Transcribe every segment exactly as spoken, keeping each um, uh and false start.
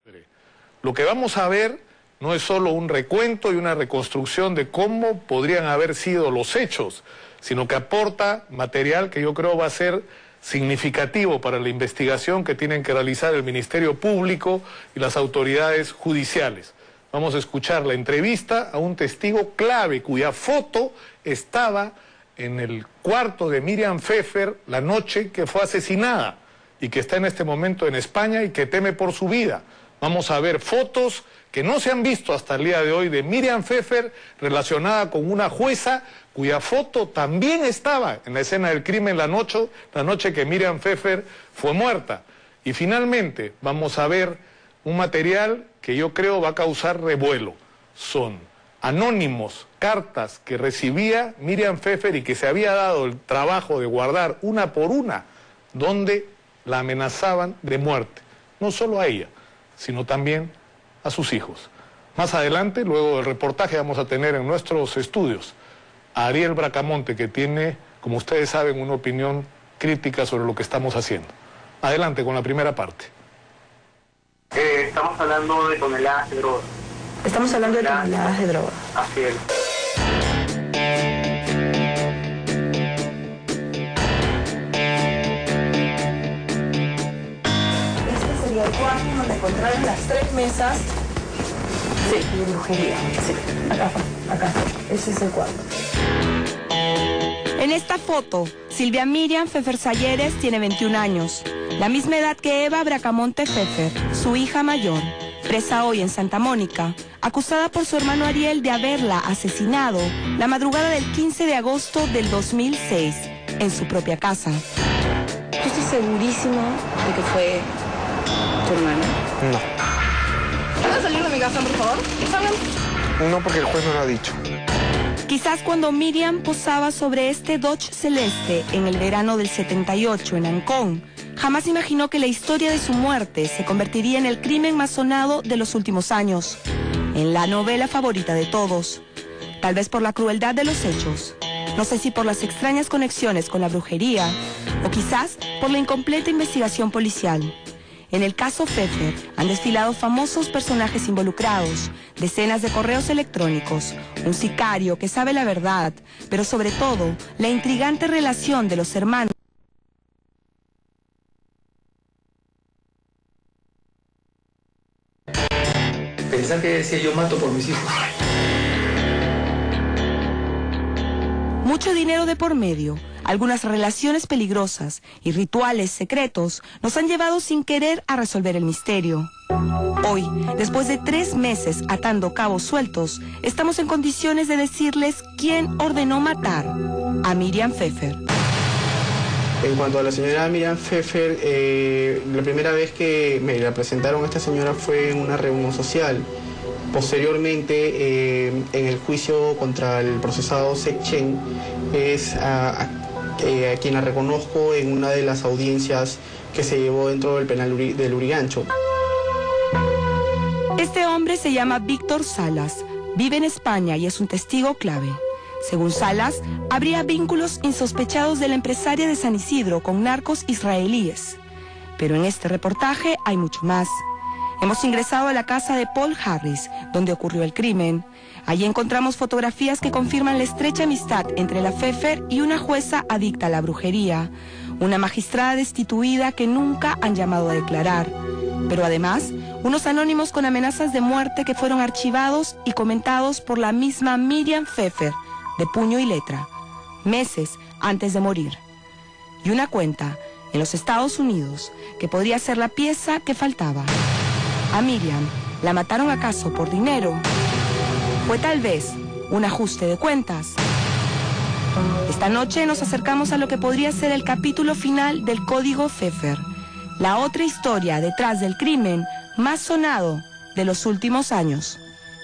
Lo que vamos a ver no es solo un recuento y una reconstrucción de cómo podrían haber sido los hechos, sino que aporta material que yo creo va a ser significativo para la investigación que tienen que realizar el Ministerio Público y las autoridades judiciales. Vamos a escuchar la entrevista a un testigo clave cuya foto estaba en el cuarto de Miriam Pfeffer la noche que fue asesinada y que está en este momento en España y que teme por su vida. Vamos a ver fotos que no se han visto hasta el día de hoy de Miriam Pfeffer relacionada con una jueza cuya foto también estaba en la escena del crimen la noche, la noche que Miriam Pfeffer fue muerta. Y finalmente vamos a ver un material que yo creo va a causar revuelo. Son anónimos, cartas que recibía Miriam Pfeffer y que se había dado el trabajo de guardar una por una, donde la amenazaban de muerte. No solo a ella, sino también a sus hijos. Más adelante, luego del reportaje, vamos a tener en nuestros estudios a Ariel Bracamonte, que tiene, como ustedes saben, una opinión crítica sobre lo que estamos haciendo. Adelante con la primera parte. Eh, estamos hablando de toneladas de droga. Estamos hablando de toneladas de droga. Así es. Este sería el cuarto donde encontraron las tres mesas sí. de brujería. Sí. Acá, acá. Ese es el cuarto. En esta foto, Silvia Miriam Pfeffer Salleres tiene veintiún años, la misma edad que Eva Bracamonte Pfeffer, su hija mayor, presa hoy en Santa Mónica, acusada por su hermano Ariel de haberla asesinado la madrugada del quince de agosto del dos mil seis, en su propia casa. ¿Tú estás segurísimo de que fue tu hermana? No. ¿Puedes salir de mi casa, por favor? ¿Salgan? No, porque el juez no lo ha dicho. Quizás cuando Miriam posaba sobre este Dodge celeste en el verano del setenta y ocho en Ancón, jamás imaginó que la historia de su muerte se convertiría en el crimen más sonado de los últimos años, en la novela favorita de todos. Tal vez por la crueldad de los hechos, no sé si por las extrañas conexiones con la brujería, o quizás por la incompleta investigación policial. En el caso Pfeffer han desfilado famosos personajes involucrados, decenas de correos electrónicos, un sicario que sabe la verdad, pero sobre todo, la intrigante relación de los hermanos. Pensar que decía yo mato por mis hijos. Mucho dinero de por medio, algunas relaciones peligrosas y rituales secretos nos han llevado sin querer a resolver el misterio. Hoy, después de tres meses atando cabos sueltos, estamos en condiciones de decirles quién ordenó matar a Miriam Pfeffer. En cuanto a la señora Miriam Pfeffer, eh, la primera vez que me la presentaron a esta señora fue en una reunión social. Posteriormente, eh, en el juicio contra el procesado Sek Chen, es a, a, eh, a quien la reconozco en una de las audiencias que se llevó dentro del penal Uri, del Urigancho. Este hombre se llama Víctor Salas, vive en España y es un testigo clave. Según Salas, habría vínculos insospechados de la empresaria de San Isidro con narcos israelíes. Pero en este reportaje hay mucho más. Hemos ingresado a la casa de Paul Harris, donde ocurrió el crimen. Allí encontramos fotografías que confirman la estrecha amistad entre la Pfeffer y una jueza adicta a la brujería, una magistrada destituida que nunca han llamado a declarar. Pero además, unos anónimos con amenazas de muerte que fueron archivados y comentados por la misma Miriam Pfeffer, de puño y letra, meses antes de morir. Y una cuenta en los Estados Unidos que podría ser la pieza que faltaba. A Miriam, ¿la mataron acaso por dinero? ¿Fue tal vez un ajuste de cuentas? Esta noche nos acercamos a lo que podría ser el capítulo final del Código Pfeffer, la otra historia detrás del crimen más sonado de los últimos años.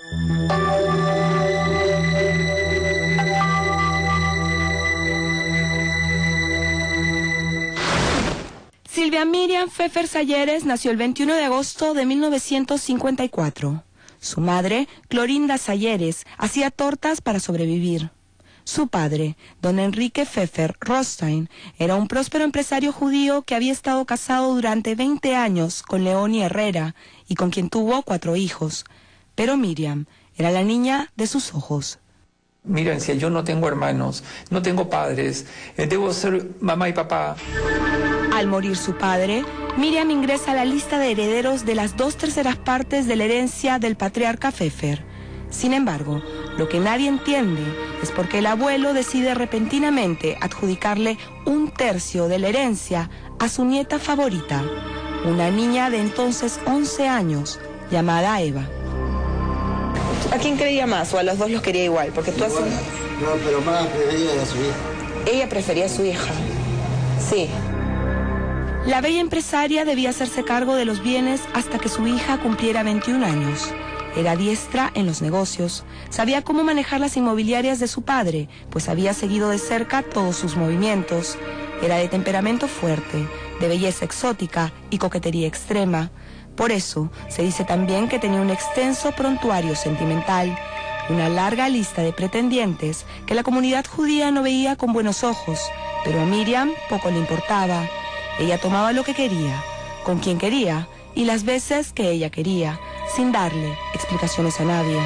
Silvia Miriam Pfeffer Salleres nació el veintiuno de agosto de mil novecientos cincuenta y cuatro. Su madre, Clorinda Salleres, hacía tortas para sobrevivir. Su padre, don Enrique Pfeffer Rothstein, era un próspero empresario judío que había estado casado durante veinte años con Leonie Herrera y con quien tuvo cuatro hijos. Pero Miriam era la niña de sus ojos. Miriam decía, yo no tengo hermanos, no tengo padres, eh, debo ser mamá y papá. Al morir su padre, Miriam ingresa a la lista de herederos de las dos terceras partes de la herencia del patriarca Pfeffer. Sin embargo, lo que nadie entiende es por qué el abuelo decide repentinamente adjudicarle un tercio de la herencia a su nieta favorita, una niña de entonces once años, llamada Eva. ¿A quién quería más o a los dos los quería igual? Porque tú haces... No, pero más prefería a su hija. Ella prefería a su hija. Sí. La bella empresaria debía hacerse cargo de los bienes hasta que su hija cumpliera veintiún años. Era diestra en los negocios, sabía cómo manejar las inmobiliarias de su padre, pues había seguido de cerca todos sus movimientos. Era de temperamento fuerte, de belleza exótica y coquetería extrema. Por eso, se dice también que tenía un extenso prontuario sentimental, una larga lista de pretendientes que la comunidad judía no veía con buenos ojos, pero a Miriam poco le importaba. Ella tomaba lo que quería, con quien quería y las veces que ella quería, sin darle explicaciones a nadie.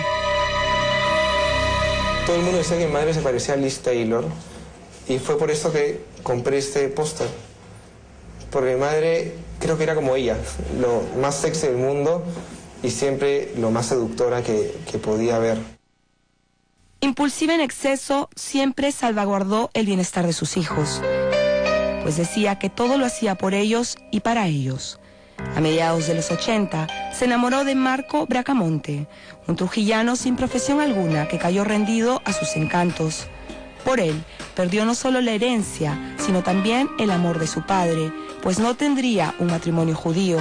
Todo el mundo decía que mi madre se parecía a Liz Taylor y fue por eso que compré este póster. Porque mi madre creo que era como ella, lo más sexy del mundo y siempre lo más seductora que, que podía haber. Impulsiva en exceso, siempre salvaguardó el bienestar de sus hijos, pues decía que todo lo hacía por ellos y para ellos. A mediados de los ochenta, se enamoró de Marco Bracamonte, un trujillano sin profesión alguna que cayó rendido a sus encantos. Por él, perdió no solo la herencia, sino también el amor de su padre, pues no tendría un matrimonio judío.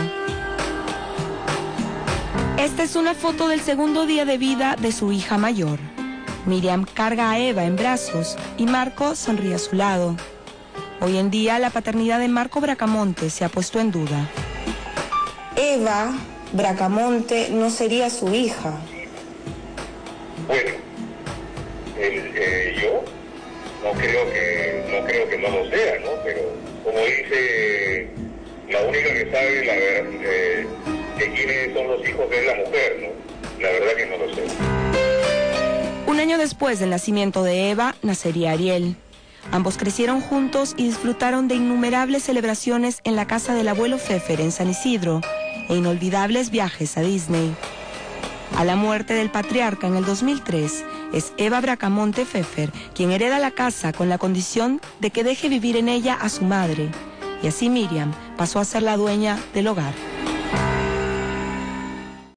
Esta es una foto del segundo día de vida de su hija mayor. Miriam carga a Eva en brazos y Marco sonríe a su lado. Hoy en día, la paternidad de Marco Bracamonte se ha puesto en duda. Eva Bracamonte no sería su hija. Bueno, el, eh, yo no creo que no creo que no lo sea, ¿no? Pero como dice, la única que sabe la verdad eh, de quiénes son los hijos es la mujer, ¿no? La verdad que no lo sé. Un año después del nacimiento de Eva, nacería Ariel. Ambos crecieron juntos y disfrutaron de innumerables celebraciones en la casa del abuelo Pfeffer en San Isidro e inolvidables viajes a Disney. A la muerte del patriarca en el dos mil tres, es Eva Bracamonte Pfeffer quien hereda la casa con la condición de que deje vivir en ella a su madre, y así Miriam pasó a ser la dueña del hogar.